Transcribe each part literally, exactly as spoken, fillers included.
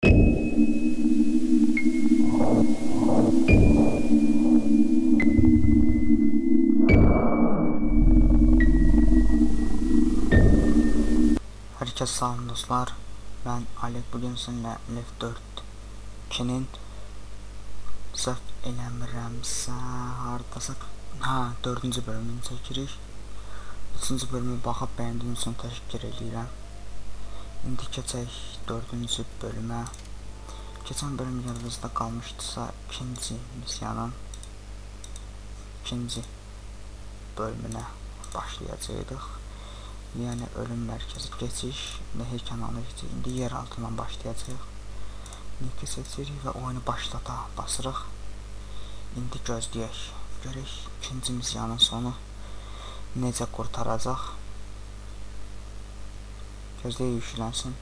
Herkese salam dostlar, ben Alek. Bugün sizinle Left dört ikinin səhv eləmirəmsə hardasaq ha dördüncü bölümünü çəkirik. üçüncü bölümü baxıb bəyəndiyiniz üçün təşəkkür edirəm. İndi keçək dördüncü bölümə. Keçən bölüm yadınızda qalmışdısa ikinci missiyanın ikinci bölümünə başlayacaqdıq. Yəni ölüm mərkəzi keçiş, nehir kənarına keçirik. İndi yer altından başlayacağıq. Linki seçirik və oyunu başlata basırıq. İndi gözləyək. Görək ikinci missiyanın sonu necə qurtaracaq. Gözləyək yüklənsin.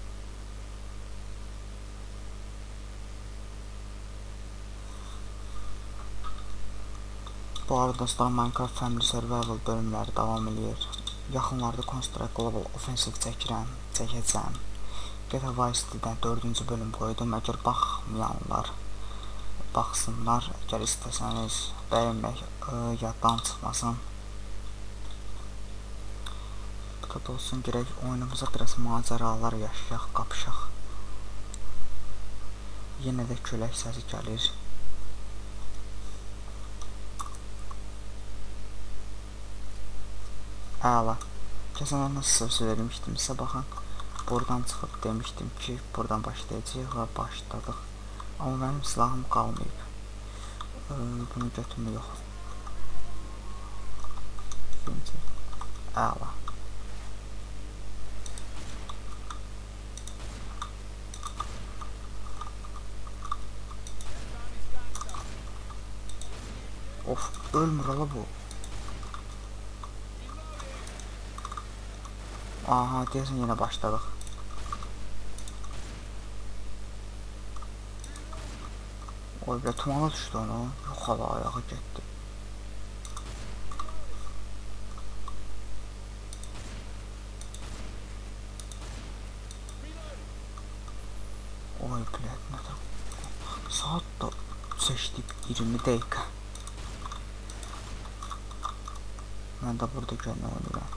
Bu arada dostlar, Minecraft Family Survival bölümləri davam edir. Yaxınlarda Construct Global Offensive çəkirəm, çəkəcəm. G T A Vice City'dən dördüncü bölüm qoydum. Əgər baxmayanlar baxsınlar. Əgər istəsəniz bəyənmək yaddan çıxmasın. Bu da olsun, girək oyunumuza biraz macəralar yaşayaq, qapışaq. Yenə də külək səsi gəlir. Əla. Keçən nasıl söz vermişdim sizə, baxın. Buradan çıxıb demişdim ki, buradan başlayacağıq və başladıq. Amma mənim silahım qalmayıb. Bunu götürmək yox. Əla. Of, ölmür ala bu. Aha, deyəsən yenə başladıq. Oy, belə tumana düşdü onu. Yox, hala ayağı getdi. Oy, blət, nədir? Saat da seçdik iyirmi dəqiqə. Mən də burada görünə oynayıram.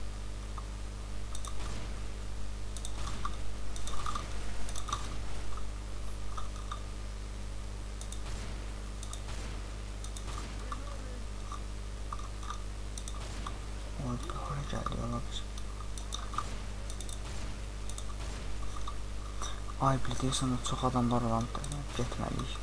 Ay, bildirsən, çox adamlar olan getməliyik.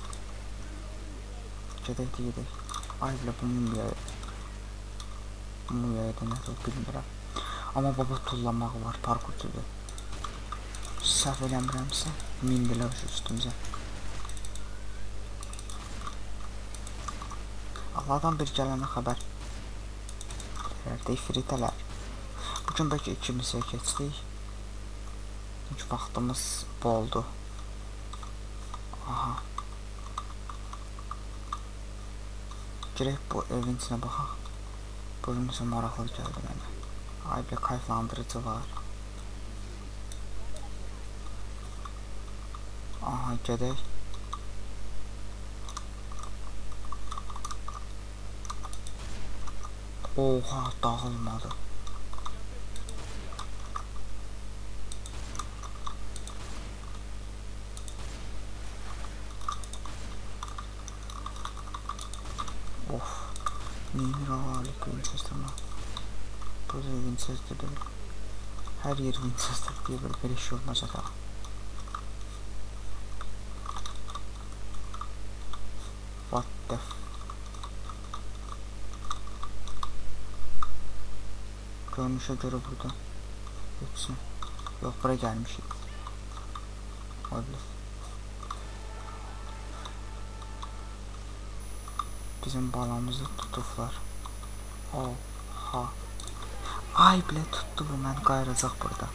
Gedək də gedək. Ay, bilə, bu mumyaya mumyaya da nədir, bilmirəm. Amma baba tullamaq var, parkurcudur. Səhv eləmirəmsə, mindilər üstümüzə. Allahdan bir gələnə xəbər deyək, fritələr. Bugün bəlkə iki missiya keçdik. Çünki vaxtımız boldu. Aha. Girək bu evin içinə baxaq. Bu evin içinə maraqlı gəldi mənə. Ay, bir kayflandırıcı var. Aha, gedək. Oha, dağılmadı. Of, neyinir ağalik Winchester var. Burada Winchester değil. Her yer Winchester diye böyle bir iş olmaz da. What the f... Görünüşe göre burada hepsi. Yok, buraya gelmişik. Olabilir. Bizim balamızı tutublar. Oha. Ay, bile tuttu bu, mən qayracaq burada.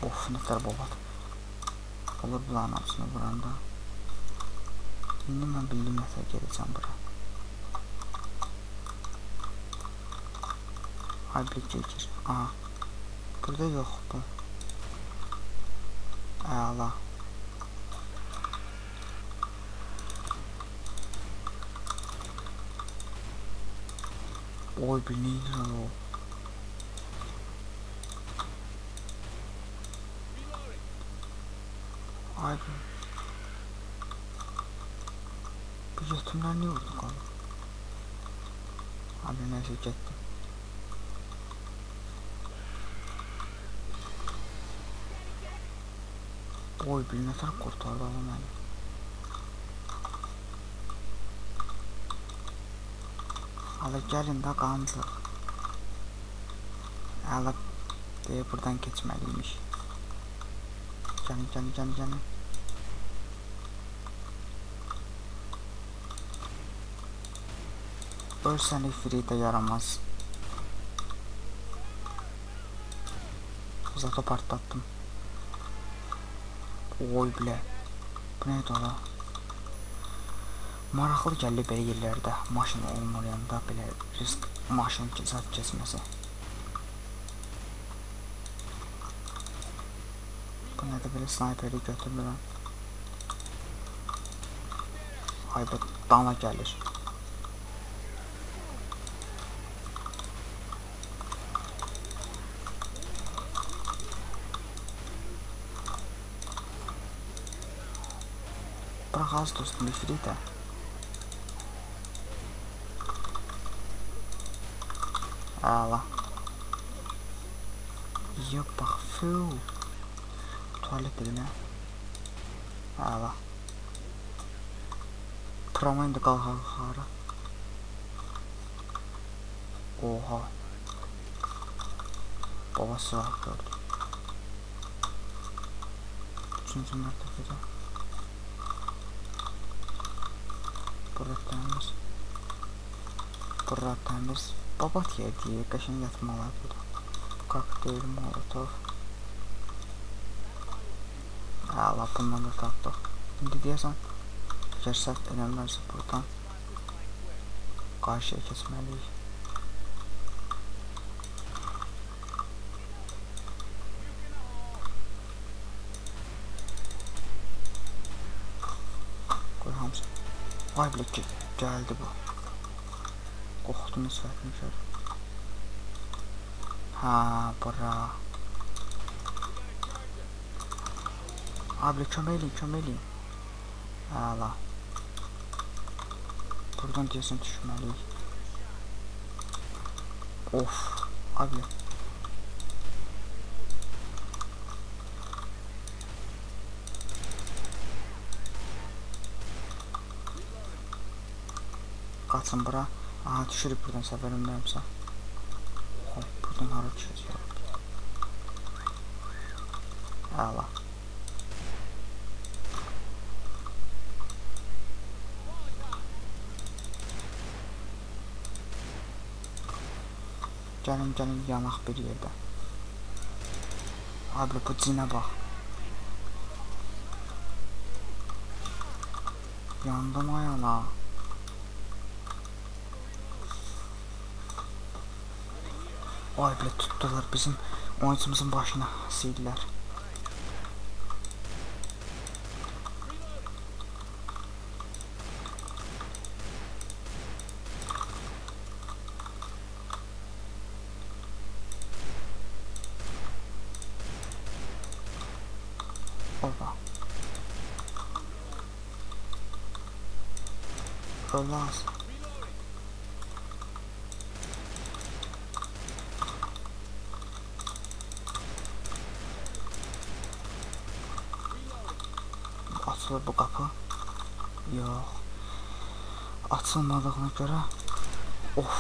Of, nətər bobat. Olur bulanın hamısını vuranda. İndi mən bildim nətər gedəcəm bura. Ay bir geçir. Aha. Burada yox bu. Əla. Oy bir neydir o? Ay bir. Bu yetimler niye vurdu kaldı? Abi neyse getdim. Oy bir nətər qurtardı ala məni. Ala gəlin də qancıq. Ala deyə buradan keçməliymiş. Gəlin, gəlin, gəlin, gəlin. Ölsən ifritə yaramaz. Zato partlattım. Oy bilə. Bu neydi ola? Maraqlı gəldi belə yerlərdə. Maşın olmayanda belə risk maşın zat kesməsi. Bu nədir belə snayperi götürmürəm. Ay bu dana gəlir. Bırak az dostum bir free. Ala. Ya bak fuu. Tuvalet dibine. Ala. Pramayın da kalka kalka. Oha. Babası var gördüm. Üçüncü mertebede. Burada temiz. Burada temiz. Babat yediği kaşın yatmalar burada. Kokteyl, molotov. Allah bundan da tapdık. Şimdi deyəsən gərsək eləmlərsə buradan qarşıya keçməliyik. Qoy hamısı. Vay bilə ki, gəldi bu. Qorxdum sifətini gördüm. Ha, bura. Abi köməkləyin, köməkləyin. Əla. Buradan deyəsən düşməliyik. Of, abi. Qaçın bura. Aha, düşürük buradan səfərimdəyimsə. Oy, buradan hara düşəcək. Əla. Gəlin, gəlin, yanaq bir yerdə. Abi, bu cinə bax. Yandım ayala. Ay bilə tutdular bizim oyuncumuzun başına sildilər. Oba. Olmaz. Açılır bu qapı. Yox. Açılmadığına görə. Of.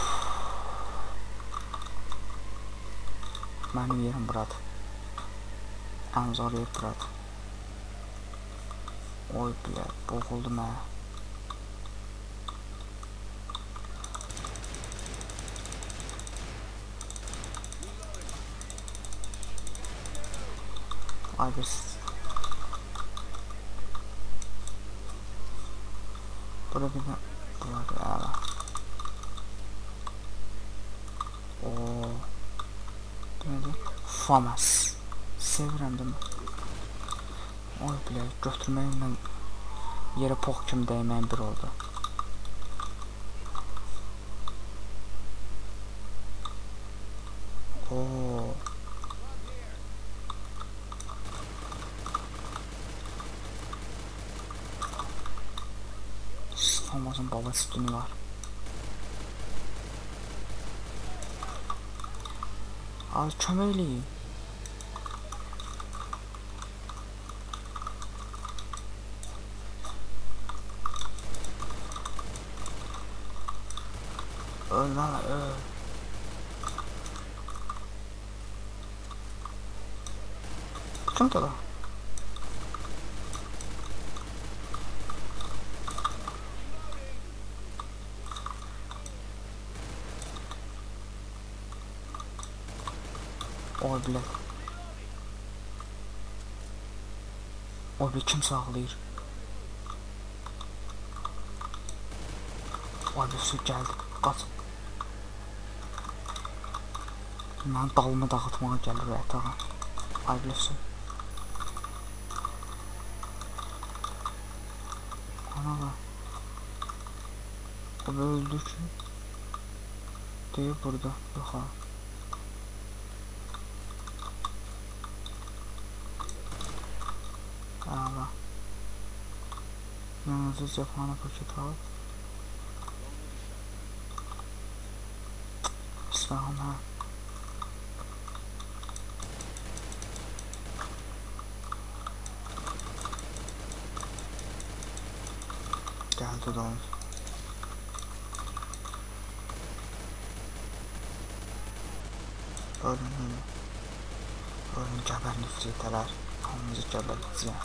Mənim yerim buradır. Ən zor yer buradır. Oy bilə, boğuldum hə. Ay biz. Burada bir de burada ya. Oo. Neydi? Famas. Sevirəm değil mi? Oy bile götürməklə yerə pox kimi dəyməyən bir oldu. Oo. Famasın baba skini var. Az çöməkliyi. Öl lan öl. Kim da? Oy bile. Oy bir kim sağlayır? Oy bir su geldi. Kaç. Ben dalımı dağıtmağa gelir yatağa. Ay bir su. Ana da. O öldü ki. Değil burada. Yok ha. Ama yalnızca cephane paket al. Silahım ha. Geldi doğru. Ölün ölün. Ölün geber nefretələr. Hamımızı geberləyəcəyəm.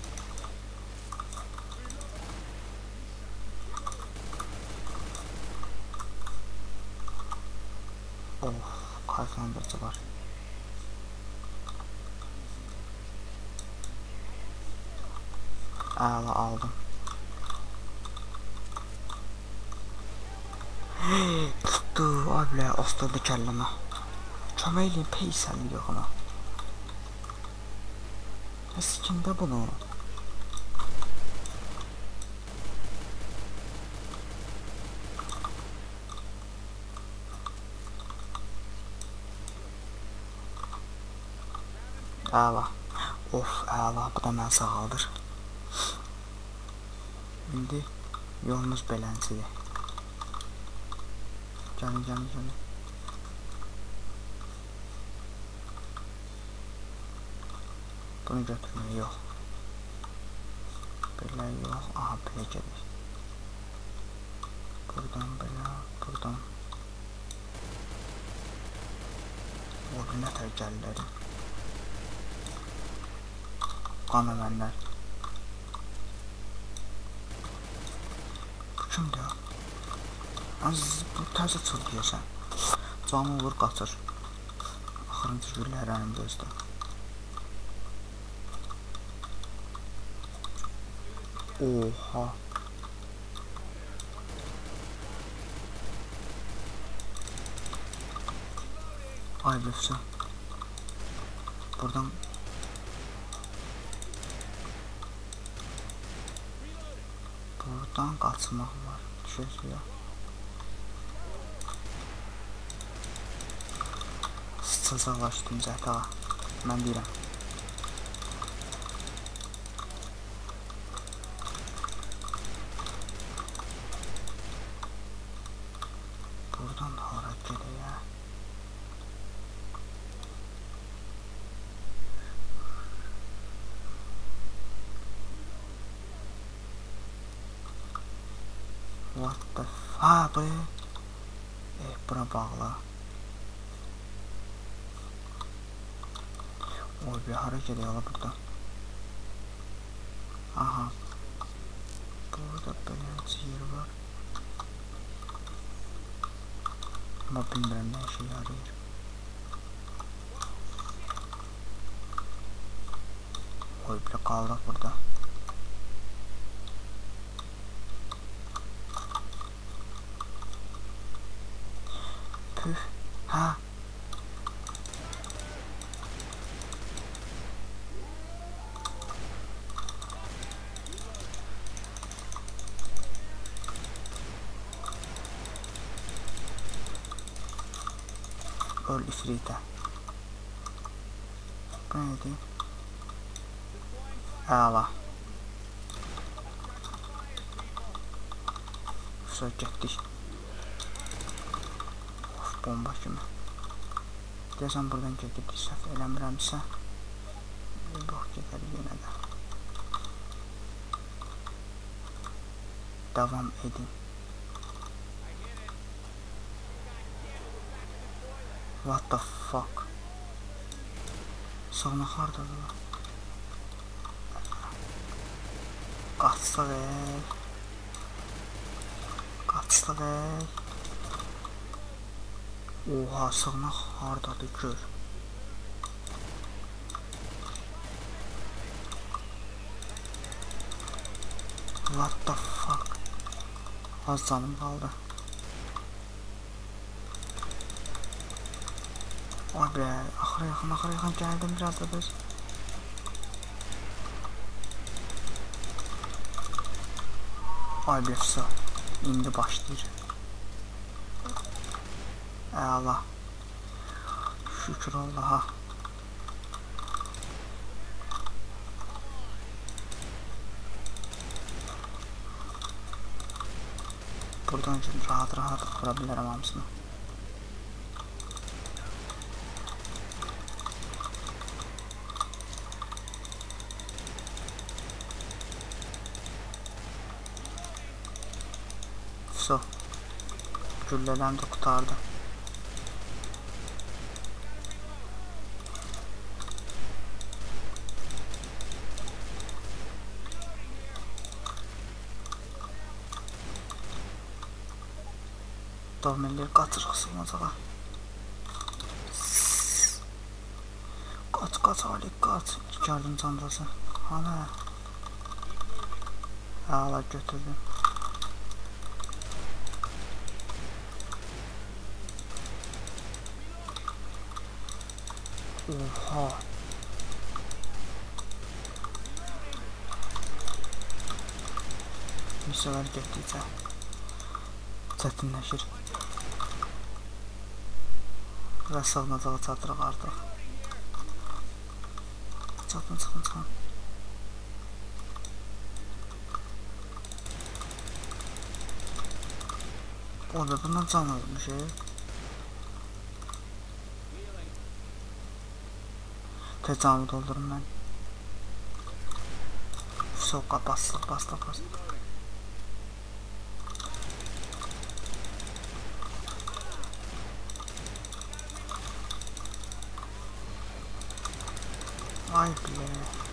Of, kalkandırıcı var. Əla aldım. Tuttu abilə, ostırdı kəlləmə. Köməkliyin peysəli yox ona. Sikində bunu. Əla. Of əla, bu da mən sağaldır. İndi yolumuz beləncidir. Gəlin, gəlin, gəlin. Bunu götürmək yox. Belə yox. Aha, belə gedir. Buradan belə, buradan. Orada nətər gəlirlər. Qan əmənlər. Bu kimdir ya? Bu tərzə çılgıyırsan. Canı olur, qaçır. Axırıncı güllər əlimdə özdə. Oha. Ay löfsə. Buradan Buradan qaçmaq var. Düşək ya. Sıçılacaqlar üstümüzə hə. Mən deyirəm. Buradan da hara gedir ya. What the fuck be? Eh, buna bağla. Oy bir hareket ediyor burada. Aha. Burada belenci yer var. Ama bilmirəm ne işe yarayır. Oy bile kaldık burada. Püh. Ha. Öl ifrite. Bu neydi? Əla. Sonra getdik. Of, bomba kimi. Deyəsən buradan gedirdik, səhv eləmirəmsə. Bir bax gedərik yenə də. Davam edin. What the fuck? Sağına hardadır? Qaçsaq ey. Qaçsaq ey. Oha, sağına hardadır gör. What the fuck? Az canım qaldı. Ay be, axıra yaxın, axıra yaxın gəldim biraz da biz. Ay be, sağ. İndi başlayır. Əla. Şükür Allaha. Buradan rahat rahat vura bilərəm hamısını. So. Güllələm də qutardı. Daminlər qaçırıq sığınacağa. Qaç, qaç, Ali, qaç. Gəldim cancası. Hala. Hala götürdüm. Oha. Misələr getdikcə çətinləşir. Və sığınacağa çatırıq artıq. Çatın, çıxın, çıxın. O da bundan can alırmış, e. Tez canlı doldurum mən. Soğuqa bastıq, bastıq, bastıq. Ay bile.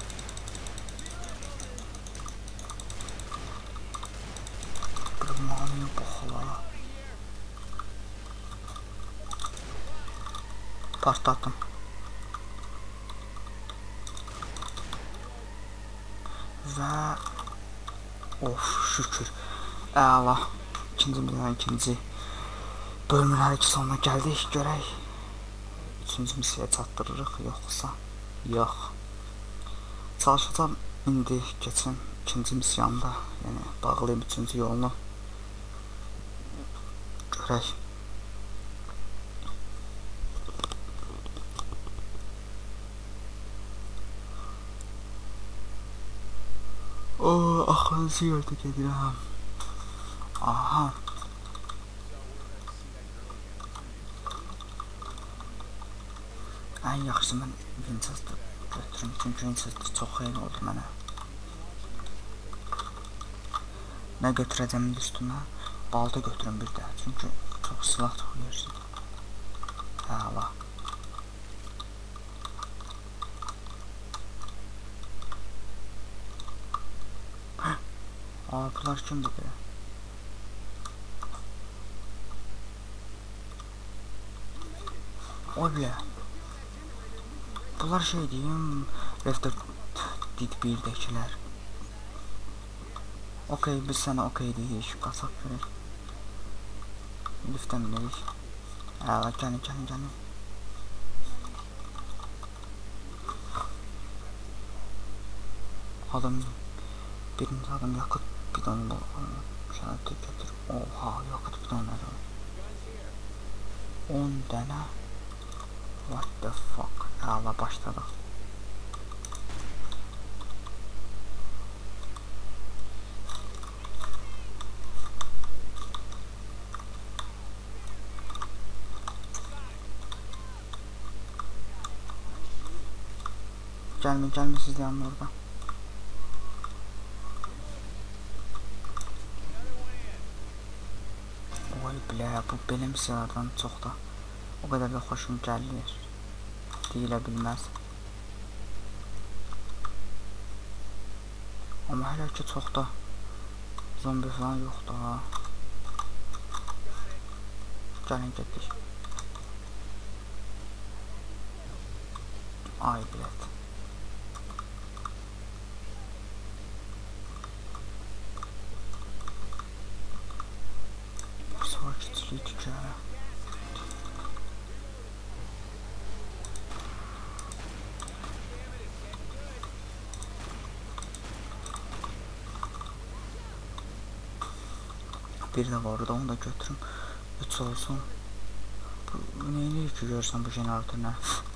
Bir maniye bakla. Partlattım. Ve of şükür. Əla. İkinci bizdən ikinci bölümün ki sonuna gəldik. Görək. Üçüncü misiyaya çatdırırıq yoxsa yox. Çalışacağım indi keçim ikinci misiyamda. Yəni bağlayım üçüncü yolunu. Görək. O axırıncı yerdə gedirəm. Aha. Ən yaxşısı mən Winchester götürüm, çünki Winchester çox xeyli oldu mənə. Nə götürəcəmin üstünə balta götürüm bir də, çünki çox silah toxuyursun. Əla. Aa, bunlar kimdir be? Oy be. Bunlar şey diyeyim, Left Did birdəkilər. Okey, biz sənə okey deyirik, qasaq görək. Liftə minirik. Əla, gəlin, gəlin, gəlin. Adam, birinci adam yakıt bidonu şərətə gətir. Oha, yakıt bidonları. on dənə. What the fuck? Əla, başladıq. Gəlmə, gəlmə sizlərin orada. Oy bilə, bu belə misiyalardan çox da o qədər də xoşum gəlir. Deyilə bilməz. Amma hələ ki çox da zombi falan yoxdur ha. Gəlin getdik. Ay bilət. Bir də var orada, onu da götürüm. üç olsun. Bu neyini ki görürsən bu jeneratörlər?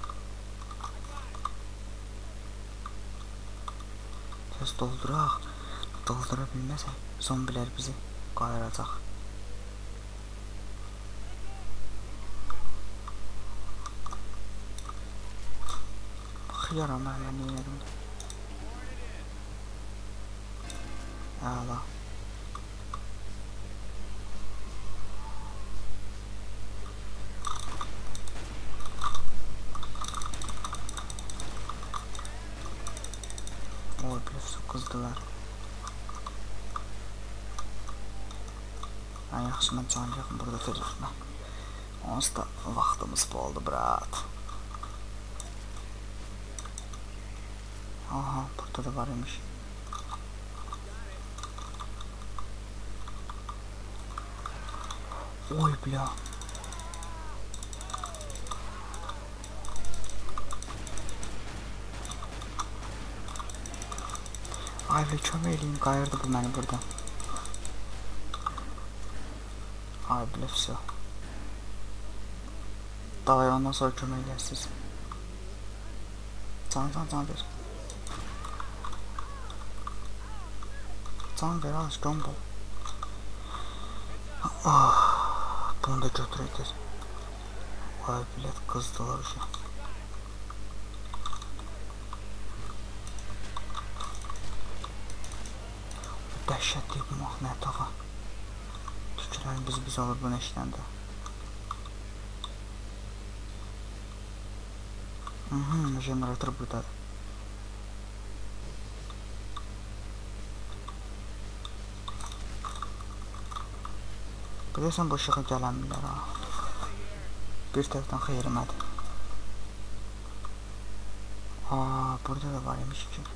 Tez dolduraq. Doldura bilməsək zombilər bizi qayıracaq. Baxıyaram hələ neylərim. Əla. Oy, bilirsə qızdılar. Ən yaxşı mən can yaxın burada tezləşmə. Onsuz da vaxtımız boldu, brat. Aha, burada da var imiş. Oy, bля. Ayvə kömək eləyim, qayırdı bu məni burada. Ay bilə, vəsə. Davay, ondan sonra kömək eləyəsiniz. Can, can, can ver. Can ver, az, gömbol. Bunu da götürəcək. Ay bilət, qızdılar uşaq. Dəhşət deyib bu mahnət ağa. Tükürən biz biz alır bu nəşləndə. Hıhı, generator buradadır. Bilirsən bu ışığa gələnmirlər ha. Bir tərəfdən xeyrimədir. Aa, burada da var imiş ki.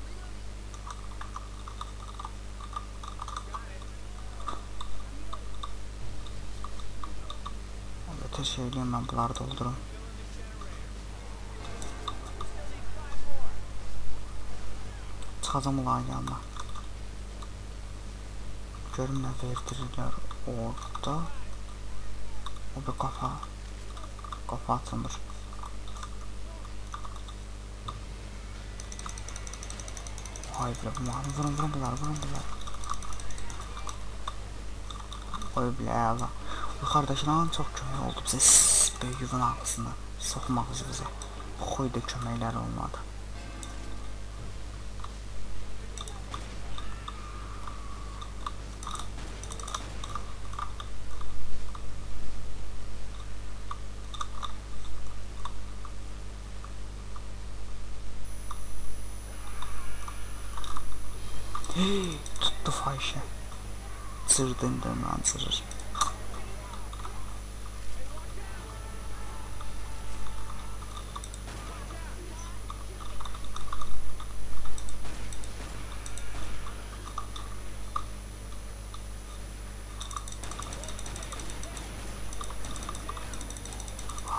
Tez söyleyeyim, ben bunları doldurum. Çıxacam ulan yanına. Görüm nə verdirirlər orada. O bir kafa. Kafa atılmış. Ay bile bu mahnı vurun vurun bunlar vurun bunlar. Oy bile Allah. Yuxarıdakıların çox kömək oldu bizə, böyük yuvun ağzına soxmaq bizə. Xoy da köməkləri olmadı. Hey, tuttu fahişə. Cırdın dönmən cırır.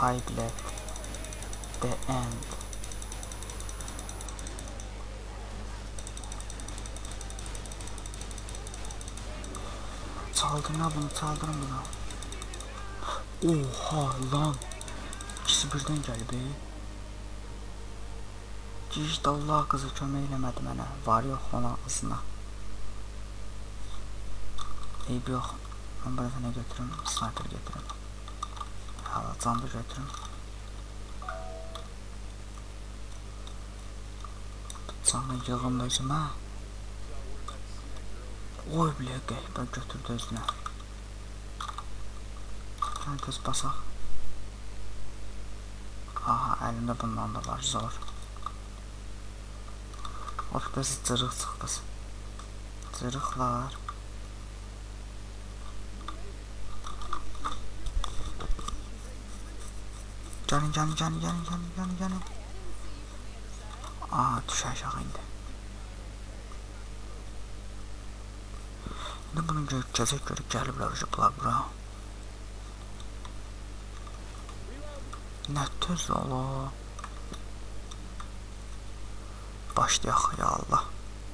Highlight the end. Çaldırın bunu, çaldırın bunu. Oha lan. İkisi birden gəlib. Cici Allah qızı kömək eləmədi mənə. Var yox ona qızına. Eyb yox. Mən burada nə götürüm? Sniper götürüm. Hala canlı götürüm. Canlı yığım da özümə. Oy bilə qəhbə götürdü özünə. Gəl göz basaq. Aha, əlimdə bundan da var, zor. Of, bəs cırıq çıxdız. Cırıqlar. Gəlin, gəlin, gəlin, gəlin, gəlin, gəlin, gəlin. Aha, düş aşağı indi. İndi bunun gözək görüb gəliblər ucublar bura. Nə tez ola. Başlayaq ya Allah.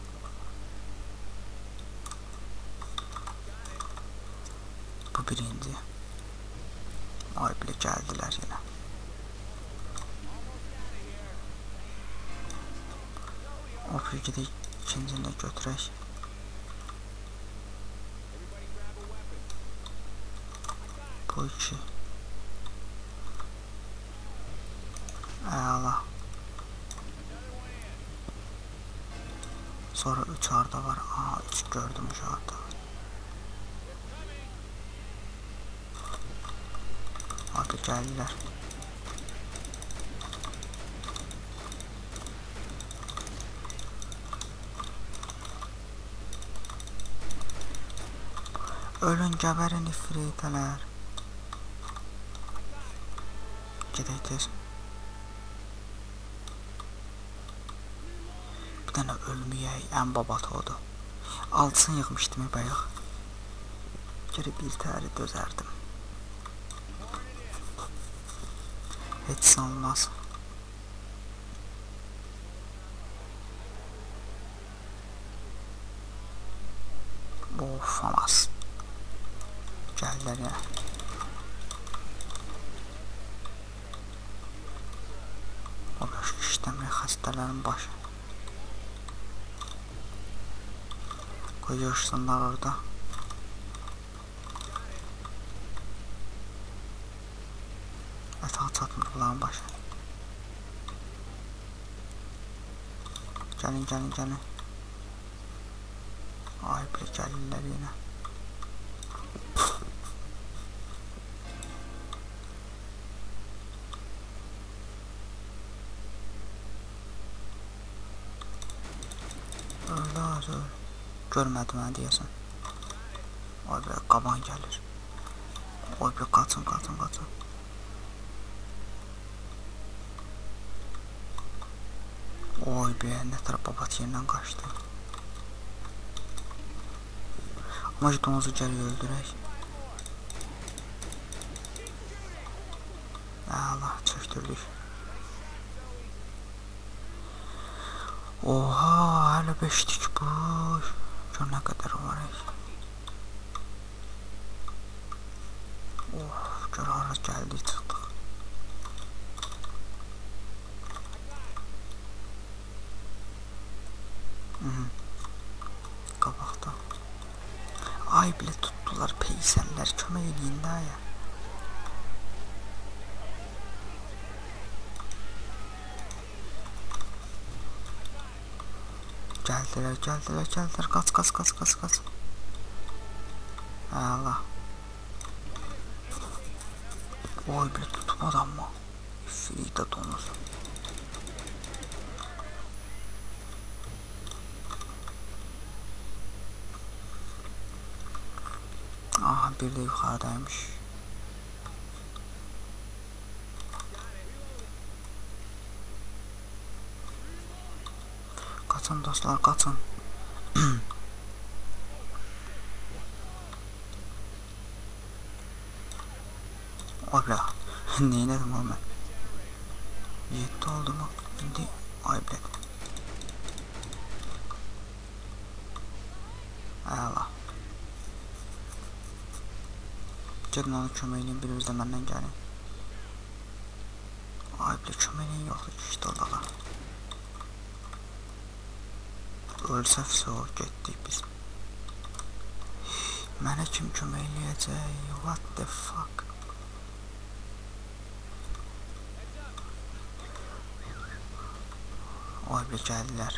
Bu birinci. Ay bilə gəldilər yenə. O bilgidə ikincini də götürək. Bu iki. Əla. Sonra üç harda var. Aha, üç gördüm şu harda. Hadi gəlirlər. Ölün gəbərin ifritələr. Gedək tez. Bir dənə ölməyək, ən babat odur. Altısını yığmışdım bayaq. Geri bir təri dözərdim. Heç sanmaz. Of, amas. Gəldilər ya. O baş işləmir xəstələrin başı. Qoyursunlar orada. Ətağı çatmır bunların başı. Gəlin, gəlin, gəlin. Ay, bir gəlirlər yenə. Öyle öyle. Görmədim mən deyəsən. Oy be, qaban gəlir. Oy be, qaçın, qaçın, qaçın. Oy be, nə tərəf babat yerindən qaçdı. Amma donuzu gəlir öldürək. Allah, çöktürdük. Oha, hələ beşdik bu. Gör nə qədər var. Of, gör ara gəldik, çıxdıq. Qabaqda. Ay bilə tutdular peysəllər, kömək eləyin də ya. Gəldilər, gəldilər, gəldilər, qaç, qaç, qaç, qaç, qaç. Allah. Oy bilə tutub adamma. Frida donuz. Aha, bir de yuxarıdaymış. Qaçın dostlar, qaçın. Oy bilə. Neylədim oğlum mən? yeddi oldu mu? İndi ay bilədim. Əla. Gedin onu köməkləyin, birimiz də məndən gəlin. Ay bilə köməkləyin yoxdur ki, işte olağa. Ölsəfsə o, getdik biz. Mənə kim köməkləyəcək? What the fuck? Ay bilə gəldilər.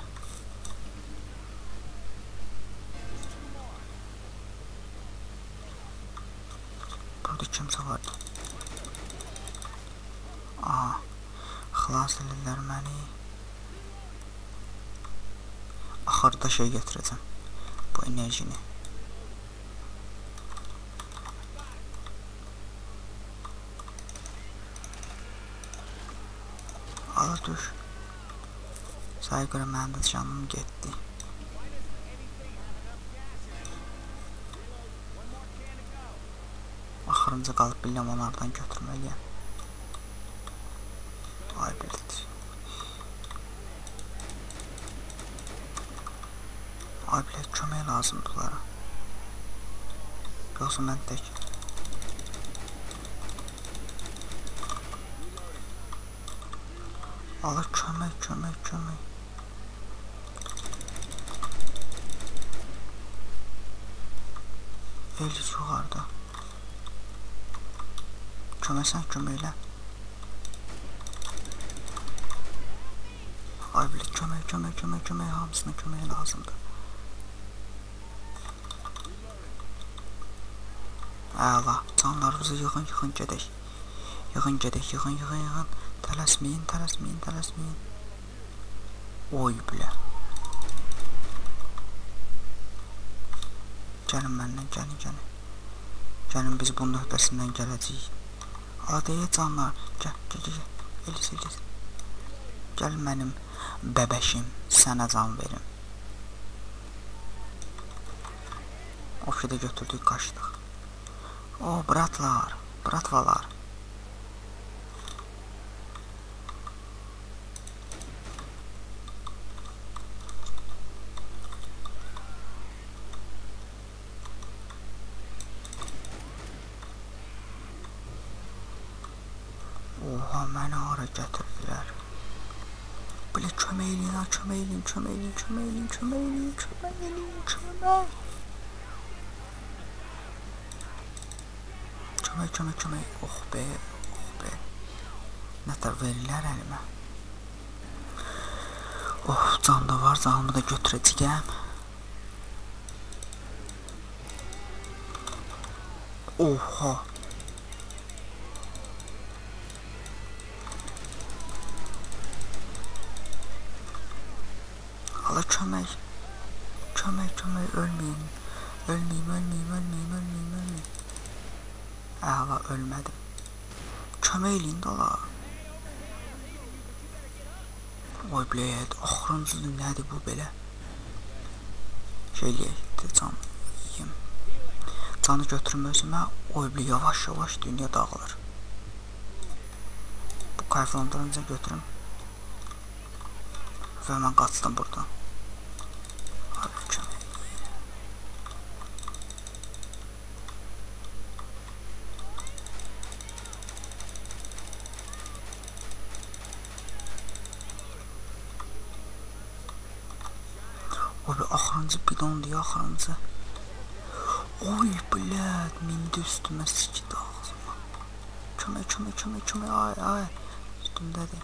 Burada kimsə vardı. Aha, xilas edirlər məni. Axırda şey getirəcəm. Bu enerjini. Ala düş. Səhə görə mənim də canım getdi. Axırıncı qalıb biləm onlardan götürməliyəm. Ay bildir. Ay bilək kömək lazımdır onlara. Yoxsa mən tək. Allah kömək, kömək, kömək. Elis yuxarıda. Köməksən köməklə. Ay bilə kömək, kömək, kömək, kömək. Hamısına kömək lazımdır. Əla. Canlarımızı yığın, yığın, gedək. Yığın, gedək, yığın, yığın, yığın. Tələsməyin, tələsməyin, tələsməyin. Oy bilə. Gəlin məndən, gəlin, gəlin. Gəlin biz bunun öhdəsindən gələcəyik. Adaya canlar, gəl, gəl, gəl, Elis, Elis. Gəl mənim bəbəşim, sənə can verim. O şeydə götürdük, qaçdıq. O, bratlar, bratvalar. Oha, məni hara gətirdilər. Bilə köməkləyin, ha, köməkləyin, köməkləyin, köməkləyin, köməkləyin, köməkləyin, kömək. Kömək, kömək, kömək. Oh be, oh be. Nətər verirlər əlimə. Oh, can da var, canımı da götürəcəyəm. Oha. Allah kömək. Kömək, kömək, ölməyim. Ölməyim, ölməyim, ölməyim, ölməyim, ölməyim. Əla, ölmədim. Kömək eləyin də ola. Oy biləyət, axırıncıdır, nədir bu belə? Şey eləyək, can yiyim. Canı götürüm özümə, oy bilə, yavaş yavaş dünya dağılır. Bu kayflandırınca götürüm. Və mən qaçdım buradan. Abi kömək. Oy, axırıncı bidondur ya, axırıncı. Oy, bilət, mindi üstümə sikidi ağzıma. Kömək, kömək, kömək, kömək, ay, ay. Üstümdədir.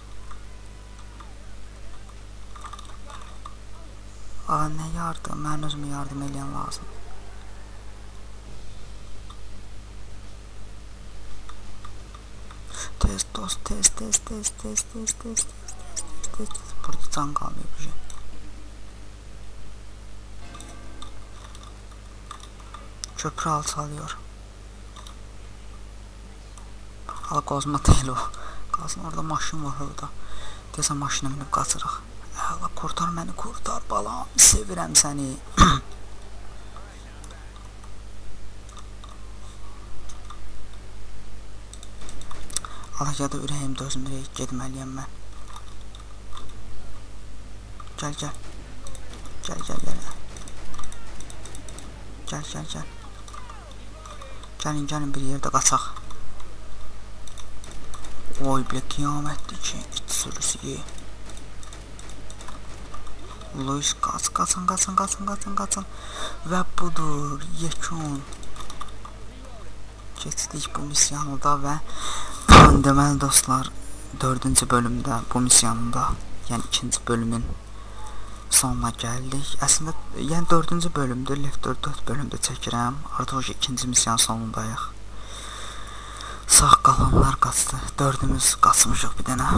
Aa, nə yardım, mən özümə yardım eləyən lazım. Tez, dost, tez, tez, tez, tez, tez, tez, tez, tez, tez, tez. Burada can qalmıyor bu şey. Köprü alçalıyor. Hala qozma deyil o. Qalsın, orada maşın var orada. Deyəsən maşına minib qaçırıq. Hala, kurtar məni, kurtar balam. Sevirəm səni. Alacada ürəyim dözmür, getməliyəm mən. Gəl, gəl. Gəl, gəl, gəl. Gəl, gəl, gəl. Gəlin, gəlin bir yerdə qaçaq. Oy, bilə qiyamətdir ki, it sürüsü. Luis, qaç, qaçın, qaçın, qaçın, qaçın, qaçın. Və budur, yekun. Keçdik bu misyonda və deməli dostlar, dördüncü bölümdə bu misyonda, yəni ikinci bölümün sonuna gəldik. Əslində, yəni dördüncü bölümdür, Left dörd dörd bölümdə çəkirəm. Artıq ikinci misyon sonundayıq. Sağ qalanlar qaçdı. Dördümüz qaçmışıq bir dənə.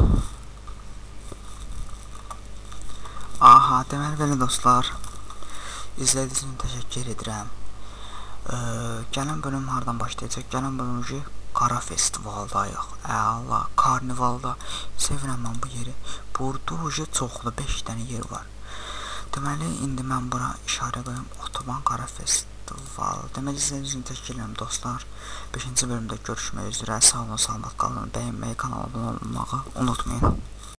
Aha, deməli belə dostlar, izlədiyiniz üçün təşəkkür edirəm. Ee, gələn bölüm hardan başlayacaq? Gələn bölüm Qara Festivaldayıq. Əla, Karnivalda. Sevirəm mən bu yeri. Burada çoxlu beş dənə yer var. Deməli, indi mən bura işarə qoyum. Otoban Qara Festival. Deməli, izlədiyiniz üçün təşəkkür edirəm dostlar. beşinci bölümdə görüşmək üzrə. Sağ olun, salamat qalın. Bəyənməyi, kanala abunə olmağı unutmayın.